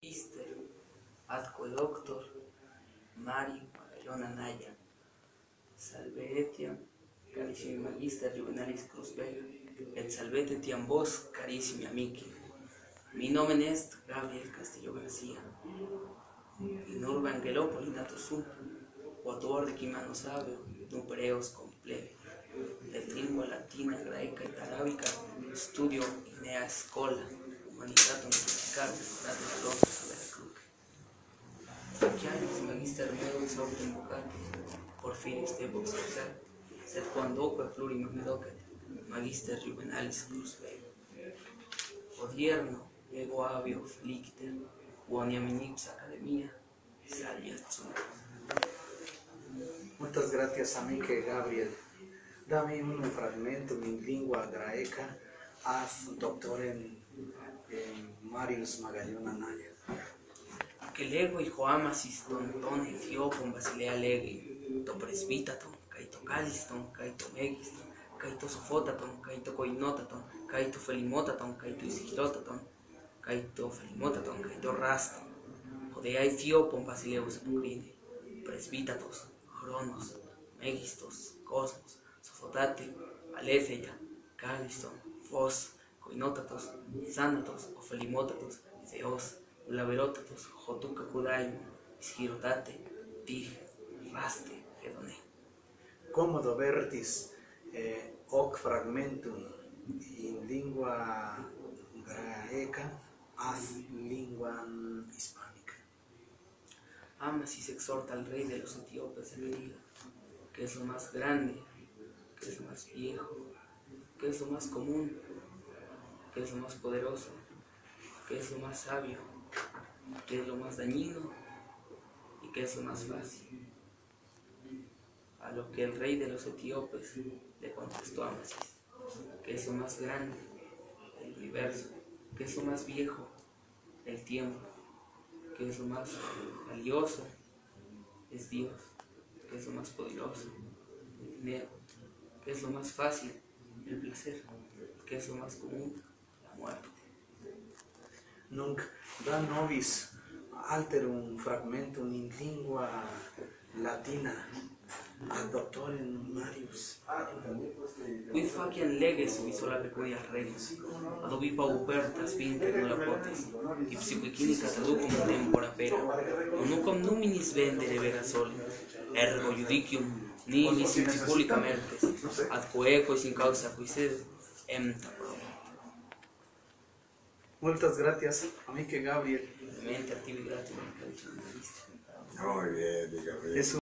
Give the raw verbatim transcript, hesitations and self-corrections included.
Magister, Atco Doctor, Mario Magallón Anaya, Salve etiam, carissimi Magister Juvenalis Cruz Vega, et salvete etiam vos, carissimi amici. Mi nomen est Gabriel Castillo García, in urbe Angelopoli nato sum, quatuor de quimano sabio, nupereos compleve, et lingua latina, graeca et arabica, studio in mea scola, humanitatum musicarum, nato filosofo Veracruz. Chiaris magister meo exortem vocate, Porfiris te vox exer, sed quandoque plurim me docet, magister Juvenalis Cruz Vega. Odierno, ego avio feliciter, quoniam in ipsa academia, saliat sum. Muchas gracias, amiche Gabriel. Dame un fragmento in lingua greca ad doctorem en Marius Magallón Anaya. Que lego y joamasis ton ton Ethiopon Basilea lege, to presbitaton, caito caliston, caito megiston, caito sofotaton, caito coinotaton, caito felimotaton, caito isigirotaton, caito felimotaton, caito raston, jodea Ethiopon Basileus apocrine, presbitatos, cronos, megistos, cosmos, sofotate, aletheia, caliston, fos, coinotatos, sanatos, ofelimotatos, theos, Laverotatos, Jotuca Judaim, Isgirotate, Tig, Raste, Hedone. Comodo vertis eh, hoc fragmentum in lingua greca ad lingua hispánica. Amasis exhorta al rey de los etíopes de que diga que es lo más grande, que es lo más viejo, que es lo más común, que es lo más poderoso, que es lo más sabio, que es lo más dañino y que es lo más fácil. A lo que el rey de los etíopes le contestó Amasis, que es lo más grande, el universo, que es lo más viejo, el tiempo, que es lo más valioso, es Dios, que es lo más poderoso, el dinero, que es lo más fácil, el placer, que es lo más común, la muerte. Nunc da nobis alterum fragmentum in lingua latina ad doctorem Marius. Quid faciam leges vi sola peculiar regis, ad ubi paupertas vinter nulla potes, ipsi quicinica traducum tempora pera, unucum numinis vendere vera sole, ergo judicium nimis in publica mertes, ad quoequis in causa qui sed empta proba. Muchas gracias, amiche Gabriel. Mente activi gratium, Muy bien, Gabriel. Es